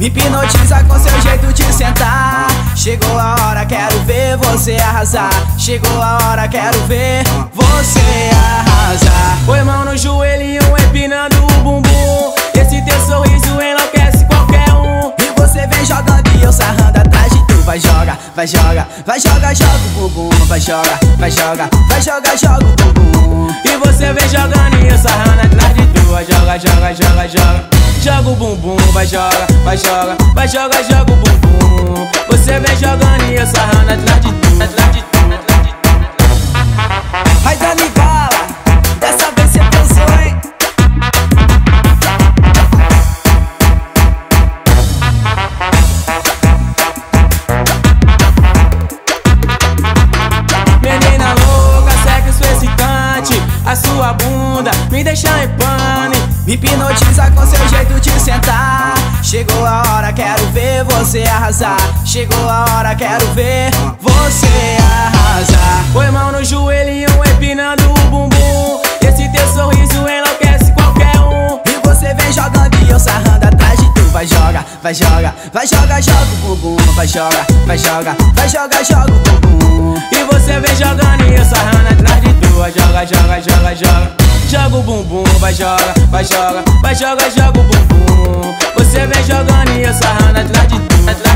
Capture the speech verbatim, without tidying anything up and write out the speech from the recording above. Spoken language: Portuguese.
Me hipnotiza com seu jeito de sentar. Chegou a hora, quero ver você arrasar. Chegou a hora, quero ver você arrasar. Põe mão no joelhinho, empinando o bumbum. Esse teu sorriso enlouquece qualquer um. E você vem jogando e eu sarrando atrás de tu. Vai joga, vai joga, vai joga, joga o bumbum. Vai joga, vai joga, vai joga, joga o bumbum. E você vem jogando e eu sarrando atrás de tu. Vai joga, joga, joga, joga. Joga o bumbum, vai joga, vai joga, vai joga, joga o bumbum. Você vem jogando e eu sarrando atrás de tu, atrás de tu, atrás de tu. Vai Dani Bala, dessa vez cê pensou, hein? Menina louca, sexo excitante. A sua bunda me deixa em pane. Me hipnotiza com seu jeito de sentar. Chegou a hora, quero ver você arrasar. Chegou a hora, quero ver você arrasar. Põe mão no joelhinho, empinando o bumbum. Esse teu sorriso enlouquece qualquer um. E você vem jogando e eu sarrando atrás de tu. Vai joga, vai joga, vai joga, joga o bumbum. Vai joga, vai joga, vai joga, joga o bumbum. E você vem jogando e eu sarrando atrás de tu. Vai joga, joga, joga, joga. Joga o bumbum, vai joga, vai joga, vai joga, joga o bumbum. Você vem jogando e eu sarrando atrás de tu, atrás